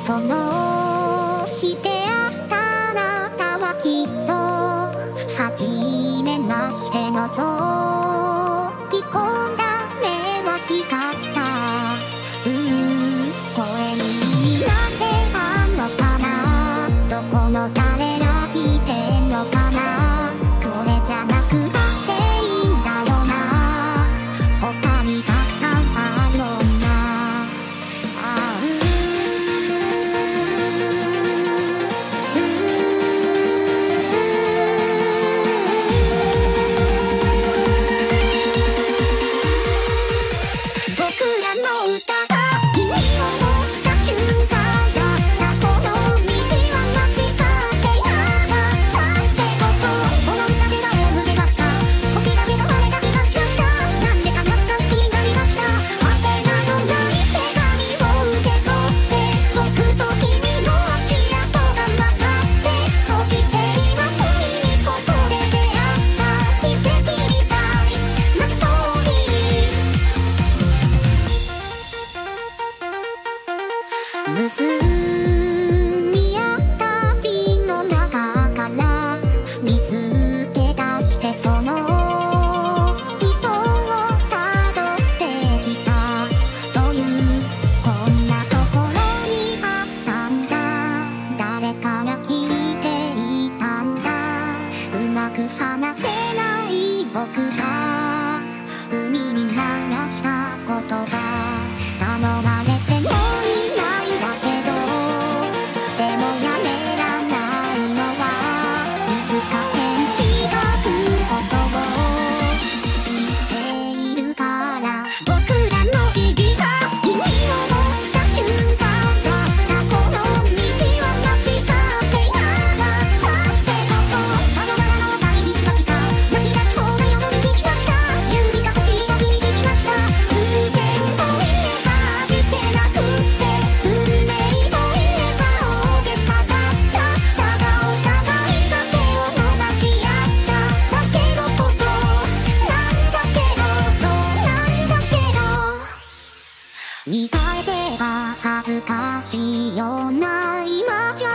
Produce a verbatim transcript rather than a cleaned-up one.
その日出会ったあなたはきっと初めましてのぞき込んだ目は光ったうー声になってたのかなどこの誰が来てんのかなこれじゃなくたっていいんだよな他にたくさんある女あう僕らの歌が意味を持った瞬間だったこの道は間違ってやがったってことこの歌で顔を向けました少しだけ変われた気がしましたなんでかなった好きになりました宛名のない手紙を受け取って僕と君の足跡が混ざってそして今ついにここで出会った奇跡みたいなストーリー結び合った瓶の中から見つけ出してその人をたどってきたというこんなところにあったんだ誰かが聞いていたんだうまく話せない僕が海に流した言葉頼まれてもいないんだけどでもやめらないのはいつか返事が来ることを知っているから僕らの日々が意味を持った瞬間だったこの道は間違ってやがったってことさよならのサイン聞きました泣き出しそうな夜に聞きました指隠しを切り聞きました偶然と言えば味気なくって運命と言えば大げさだったただお互いが手を伸ばし合っただけのことなんだけどそうなんだけど見返せば恥ずかしいような今じゃ